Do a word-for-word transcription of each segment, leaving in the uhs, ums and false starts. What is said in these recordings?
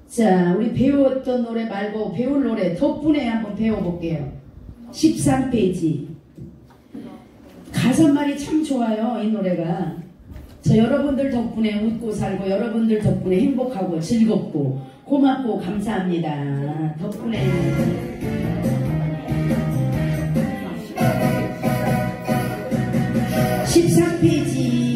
자, 우리 배웠던 노래 말고 배울 노래 덕분에 한번 배워볼게요. 십삼 페이지. 가사말이 참 좋아요, 이 노래가. 저 여러분들 덕분에 웃고 살고 여러분들 덕분에 행복하고 즐겁고 고맙고 감사합니다. 덕분에 십삼 페이지.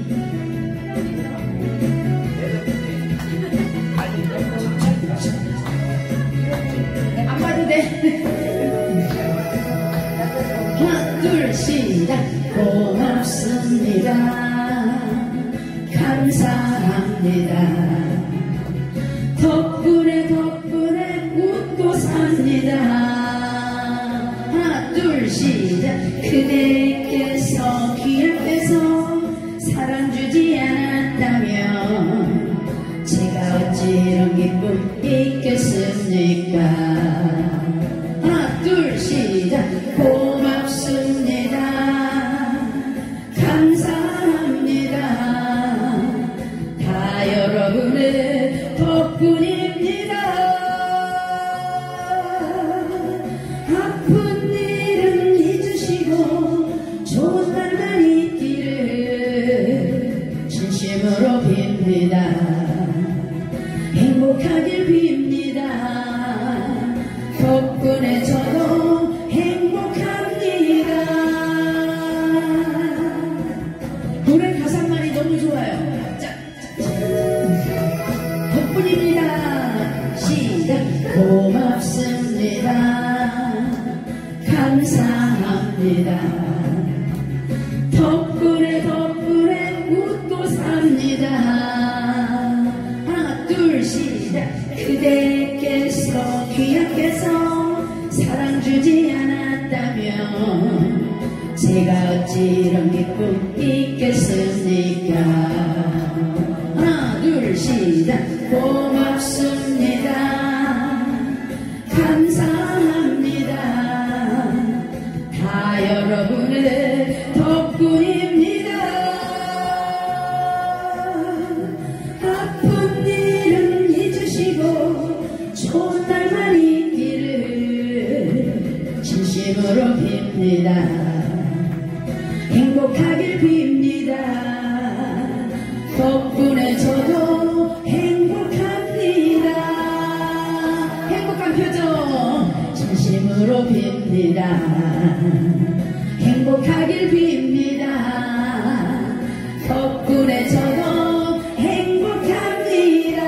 안 봐도 돼. 하나 둘 시작. 고맙습니다. 감사합니다. 덕분에 덕분에 웃고 삽니다. 하나 둘 시작. 그대께서 귀 앞에서 사랑 주지 않았다면 제가 어찌 이런 기쁨 있겠습니까. 하나 둘 시작. 고맙습니다. 감사합니다. 다 여러분의 덕분입니다. 아픈 일은 잊으시고 좋은 날만 있기를 진심으로 빕니다. 행복하길 빕니다. 덕분에 저도 행복합니다. 노래 가사말이 너무 좋아요. 자, 덕분입니다. 시작. 고맙습니다. 감사합니다. 덕분에 덕분에 웃고 삽니다. 하나 둘 시작. 그대께서 귀하께서 사랑 주지 않았다면 제가 어찌 이런 기쁨 있겠습니까. 하나 둘 시작. 고맙습니다. 감사합니다. 다 여러분의 덕분입니다. 아픈 일은 잊으시고 좋은 날만 있기를 진심으로 빕니다. 행복하길 빕니다. 덕분에 저도 행복합니다. 행복한 표정 진심으로 빕니다. 행복하길 빕니다. 덕분에 저도 행복합니다.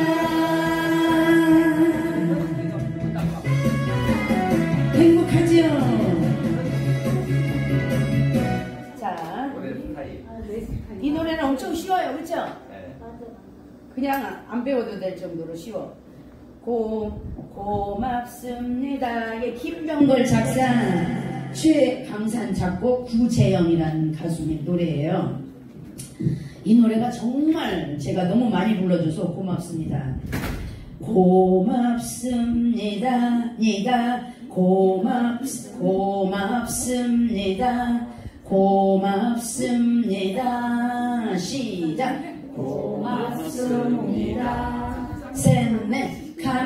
행복하지요? 자, 이 노래는 엄청 쉬워요, 그렇죠? 그냥 안 배워도 될 정도로 쉬워. 고, 고맙습니다. 예, 김병걸 작사, 최강산 작곡, 구재영이라는 가수의 노래예요. 이 노래가 정말 제가 너무 많이 불러줘서 고맙습니다. 고맙습니다. 니다 고맙, 고맙습니다. 고맙습니다. 시작. 고맙습니다. 셋넷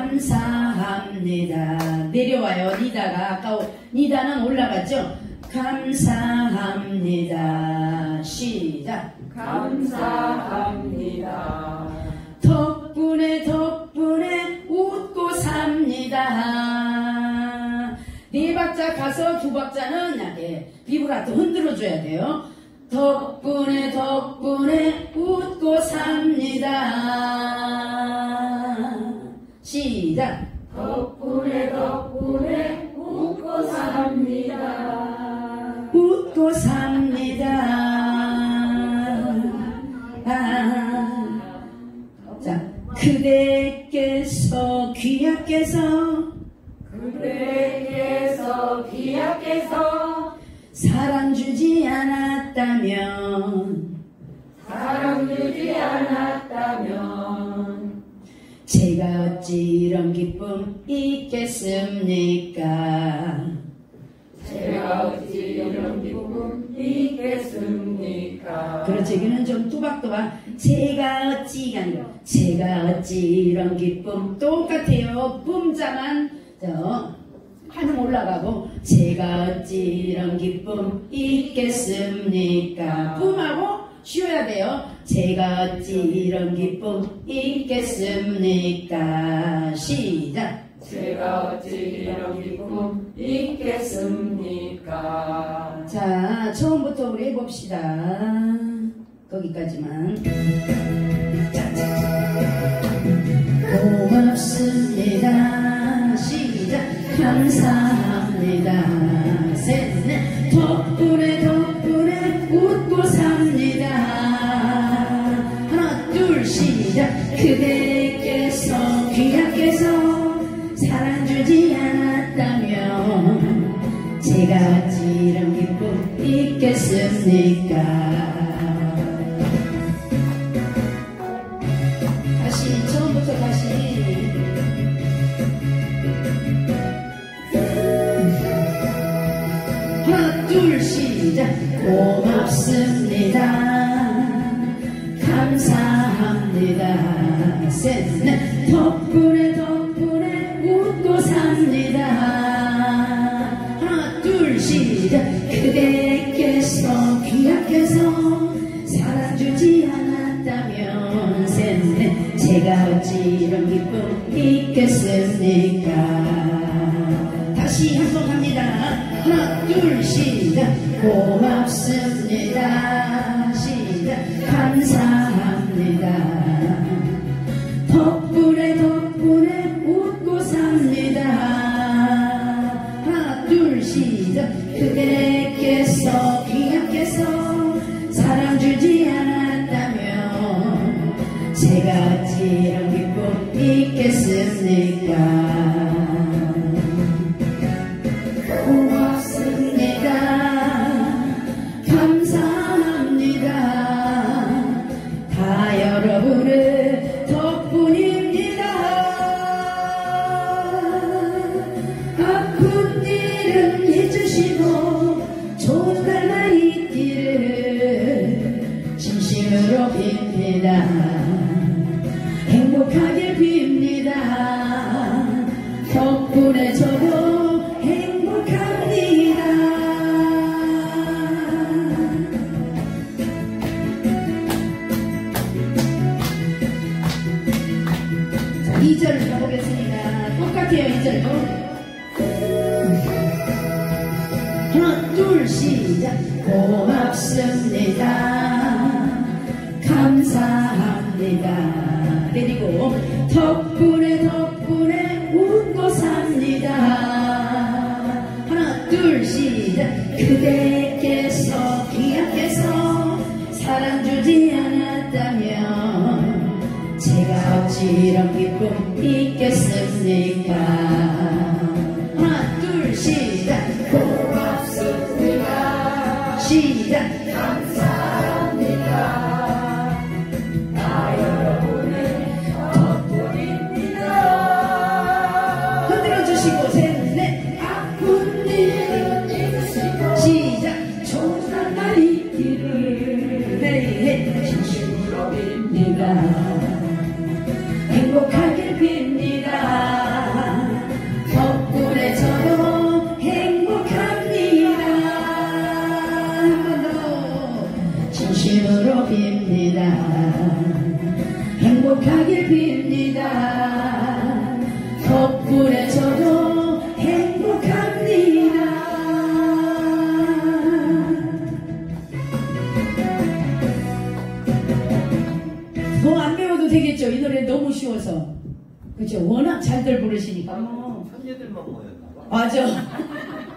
감사합니다. 내려와요. 니다가 아까 니다는 올라갔죠. 감사합니다. 시작. 감사합니다. 덕분에 덕분에 웃고 삽니다. 네 박자 가서 두 박자는 예, 비브라토 흔들어줘야 돼요. 덕분에 덕분에 웃고 삽니다. 시작. 덕분에 덕분에 웃고 삽니다. 웃고 삽니다. 아, 자, 그대께서 귀하께서 그대께서 귀하께서 사랑 주지 않았다면 사랑 주지 않았다면 제가 어찌 이런 기쁨 있겠습니까. 제가 어찌 이런 기쁨 있겠습니까. 그렇지. 여기는 좀 또박또박 제가 어찌가 아니고 제가 어찌 이런 기쁨 똑같아요. 뿜자만 저 한음 올라가고 제가 어찌 이런 기쁨 있겠습니까? 뿜하고 쉬어야 돼요. 제가 어찌 이런 기쁨 있겠습니까? 시작. 제가 어찌 이런 기쁨 있겠습니까? 자, 처음부터 우리 해봅시다. 거기까지만. 고맙습니다. 시작. 감사합니다. 셋넷. 덕분에 덕분에 웃고 삽니다. 하나 둘 시작. 그대께서 귀하께서 사랑 주지 않았다면 제가 어찌 이런 기쁨 있겠습니까? 다시 처음부터 다시. 하나 둘 시작. 고맙습니다. 감사합니다. 셋넷. 덕분에 덕분에 웃고 삽니다. 하나 둘 시작. 그대께서 귀하께서 사랑 주지 않았다면 셋넷. 제가 어찌 이런 기쁨 있겠습니까? 다시 한번 합니다. 하나 둘 시작. 고맙습니다. 시작. 감사합니다. 덕분에 덕분에 웃고 삽니다. 하나 둘 시작. 그대께서 귀하께서 사랑 주지 않았다면 제가 어찌 이런 기쁨 있겠습니까? 고맙습니다. 감사합니다. 다 여러분의 덕분입니다. 아픈 일은 잊으시고 좋은 날만 있기를 진심으로 빕니다. 행복하게 빕니다. 덕분에 저도 행복합니다. 자, 이 절을 가보겠습니다. 똑같아요, 이 절도. 하나, 둘, 시작. 고맙습니다. 감사합니다. 그리고 덕분에 덕분에 웃고 삽니다. 하나 둘 시작. 그대께서 귀하께서 사랑 주지 않았다면 제가 어찌 이런 기쁨 있겠습니까? 하나 둘 시작. 고맙습니다. 시작. 감사합니다. 흔들어주시고 셋넷. 아픈 일은 잊으시고 시작. 좋은 날만 있기를 네네 진심으로 빕니다. 행복하게 빕니다. 덕분에 저도 행복합니다. 한 번 더 진심으로 빕니다. 행복하게 빕니다. 덕분에 저도 행복합니다. 뭐 안 배워도 되겠죠? 이 노래 너무 쉬워서. 그렇죠? 워낙 잘들 부르시니까. 삼녀들만 모였나 봐. 맞아.